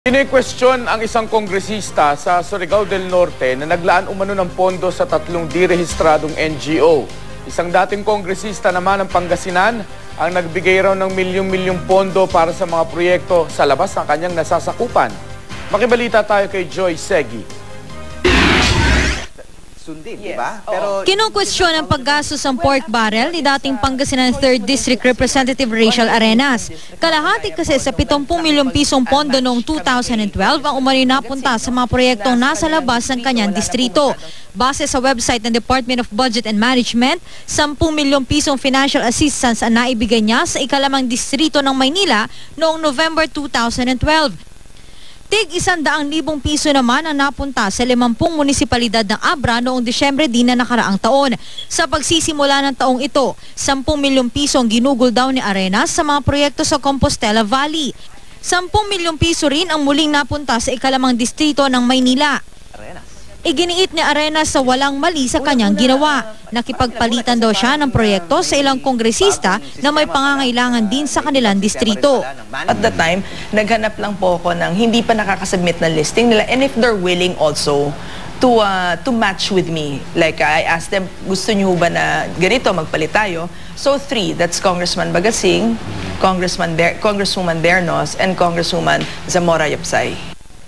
Kini-question ang isang kongresista sa Surigao del Norte na naglaan umano ng pondo sa 3 direhistradong NGO. Isang dating kongresista naman ng Pangasinan ang nagbigay raw ng milyong-milyong pondo para sa mga proyekto sa labas ng kanyang nasasakupan. Makibalita tayo kay Joy Segui. Sundin, di ba? Kinukwestiyon ang paggastos ng pork barrel ni dating Pangasinan 3rd District Representative Rachel Arenas. Kalahati kasi sa 70 milyong pisong pondo noong 2012 ang umano'y napunta sa mga proyektong nasa labas ng kanyang distrito. Base sa website ng Department of Budget and Management, 10 milyong pisong financial assistance ang naibigay niya sa ikalamang distrito ng Maynila noong November 2012. Tig 100,000 piso naman ang napunta sa 50 munisipalidad ng Abra noong Disyembre din na nakaraang taon. Sa pagsisimula ng taong ito, 10 milyong piso ang ginugol daw ni Arenas sa mga proyekto sa Compostela Valley. 10 milyong piso rin ang muling napunta sa ikalamang distrito ng Maynila. Iginiit ni Arenas sa walang mali sa kanyang ginawa. Nakipagpalitan daw siya ng proyekto sa ilang kongresista na may pangangailangan din sa kanilang distrito. At the time, naghanap lang po ako ng hindi pa nakakasubmit na listing nila, and if they're willing also to match with me. Like I asked them, gusto niyo ba na ganito, magpalit tayo? So 3, that's Congressman Bagasing, Congresswoman Bernos, and Congresswoman Zamora Yapsay.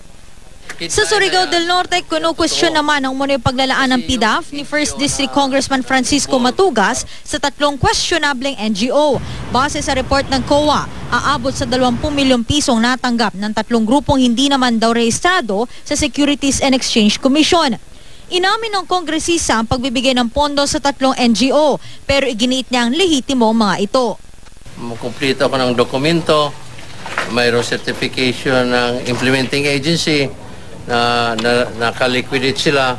Sa Surigao del Norte, kinukwestiyon naman ang umano'y paglalaan ng PDAF ni 1st District Congressman Francisco Matugas sa 3 questionableng NGO. Base sa report ng COA, aabot sa 20 milyong pisong natanggap ng 3 grupong hindi naman daw rehistrado sa Securities and Exchange Commission. Inamin ng kongresista ang pagbibigay ng pondo sa 3 NGO, pero iginiit niya ang lehitimo ang mga ito. Kumplito ako ng dokumento, mayroong certification ng implementing agency, na nakaliquidate sila.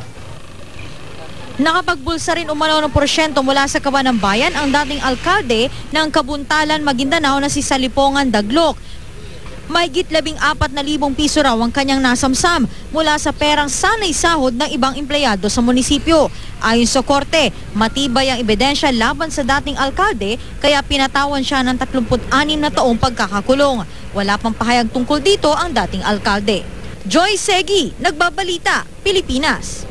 Nakapagbulsa rin umano ng porsyento mula sa kaban ng bayan ang dating alkalde ng Kabuntalan, Maguindanao na si Salipongan Daglok. Mahigit 14,000 piso raw ang kanyang nasamsam mula sa perang sanay sahod ng ibang empleyado sa munisipyo. Ayon sa korte, matibay ang ebidensya laban sa dating alkalde kaya pinatawan siya ng 36 na taong pagkakakulong. Wala pang pahayag tungkol dito ang dating alkalde. Joy Segui, Nagbabalita, Pilipinas.